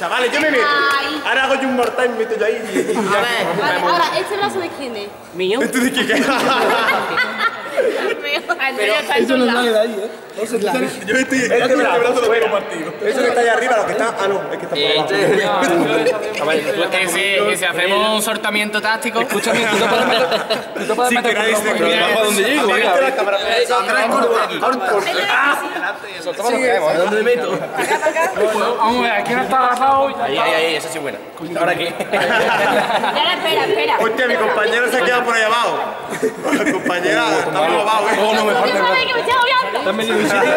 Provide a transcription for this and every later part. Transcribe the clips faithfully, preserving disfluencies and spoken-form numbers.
Chavales, yo me meto. Ahora hago yo un mortal y me meto yo ahí. Y... A ver, vale, ahora, ¿este brazo de quién es? ¿Mío? ¿Este de quién es? Pero eso no sale de ahí, ¿eh? No se claro. Yo estoy... Este brazo lo tengo partido. Eso que está allá arriba, lo que está... Ah, no, es que está por abajo. Que si, que si hacemos un sortamiento táctico... Escúchame, tú te puedes meter... Tú te puedes meter por abajo donde llego, venga. ¿A dónde me meto? Vamos a ver, aquí no está agarrado. Ahí, ahí, ahí, esa sí es buena. ¿Ahora qué? Ahora, espera, espera. Hostia, mi compañero se ha quedado por ahí abajo. Compañera, está muy abajo, ¿eh? No, no me falta. ¡Joder, que me estoy agobiando! ¿Te has venido un sitio?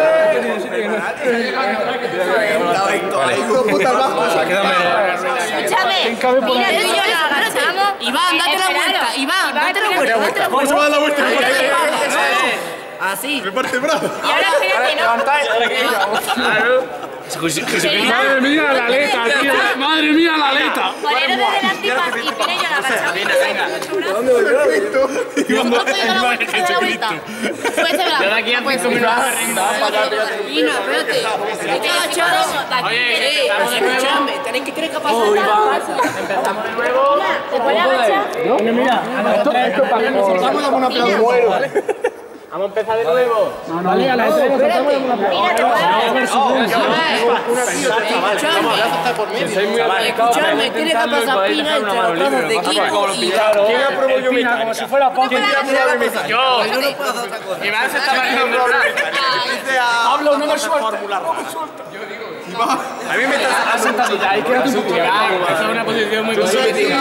Escúchame, mira, tú y yo la agachamos. Iván, date la vuelta, Iván, date la vuelta, date la ¿Cómo se va a dar la vuelta? Así. Me parte el brazo. Y ahora espérate, ¿no? Madre mía, la aleta, tío. Madre mía, la aleta. Poneros de delante y pire yo la agachamos. ¿Dónde voy yo? ¿Cómo estoy dando la vuelta? ¿Dónde la vuelta? Fue ese brazo. Yo de aquí a cinco minutos me rindo. Mira, espérate. Hay que agacharos. Oye, Eh, empezamos de nuevo. escuchadme, tenéis que creer que pasa nada. Empezamos de nuevo. ¿Te puedes agachar? Mira, esto es para que nos soltamos la mona plata. Vamos a empezar de nuevo. Vale, a las tres nos soltamos la mona plata. Mira, te Escuchadme, tiene que pasar Pina entre los brazos de equipo y ¿Quién aprobó yo mi Como si fuera poco. ¿Quién aprobó yo mi Yo. Iván se está marcando el brazo. Pablo, no me sueltes. A mí me está... Sentadita, ahí quédate un poquito. Esa es una posición muy competitiva.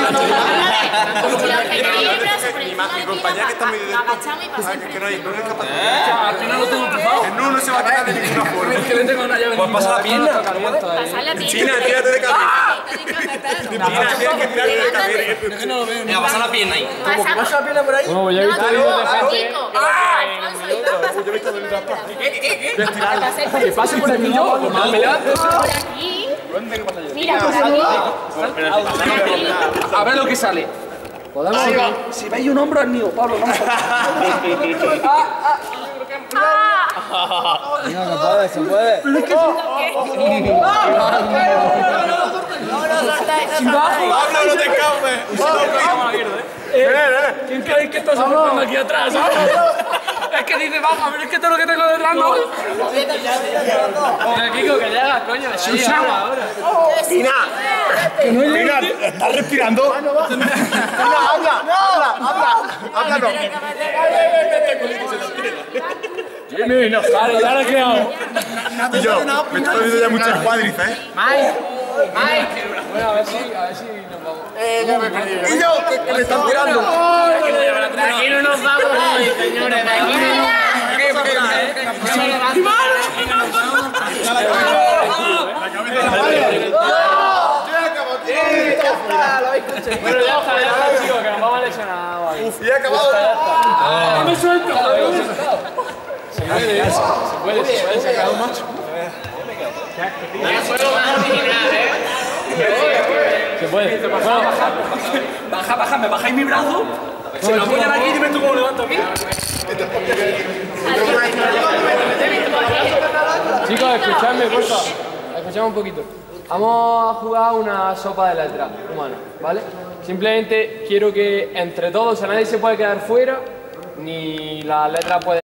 Mi compañera que está medio de... agachamos y pasamos. Que no hay, no es capaz de... Al final lo tengo cruzado. El no no se va a quitar de ninguna forma. Es que le tengo una llave. Pues pasa la pierna. Pasar la pierna. China, tírate de cabeza. China, tienes que tirarte de cabeza. Venga, pasa la pierna ahí. Pasamos. No, ya he visto vídeos de gente. Que pase por aquí yo, pues me levanto. Por aquí. Mira, por aquí. A ver lo que sale. ¿Podemos? Si veis un hombro es mío, Pablo, vamos a ¡Ah! no puede, se puede. Pero es que... Pablo, no te escapes. ¿Quién creéis que está soportando aquí atrás? Es que dice baja, pero es que todo lo que tengo detrás no. Mira, Kiko, que llegas, coño. Susana. China, China, ¿estás respirando? China, habla, habla, habla, háblanos. Jimmy, no sale, ya lo he creado. Y yo, me estoy viendo ya muchas cuádriceps, ¿eh? Mike, Mike. Bueno, a ver si, a ver si nos vamos. Y yo, que, que me están tirando. De aquí no nos vamos hoy, señores. De aquí no nos Bueno, ya está, ya está, chicos, que nos vamos a lesionar. Uf, ya he acabado. ¡No me suelto! Se puede, se puede, se puede sacar un macho. Se puede. Bueno, baja, baja, baja, me bajáis mi brazo. Se lo apoyan aquí y dime tú cómo levanto aquí. Chicos, escuchadme, por favor. Escuchadme un poquito. Vamos a jugar una sopa de letras humana, ¿vale? Simplemente quiero que entre todos, o sea, nadie se puede quedar fuera, ni las letras pueden...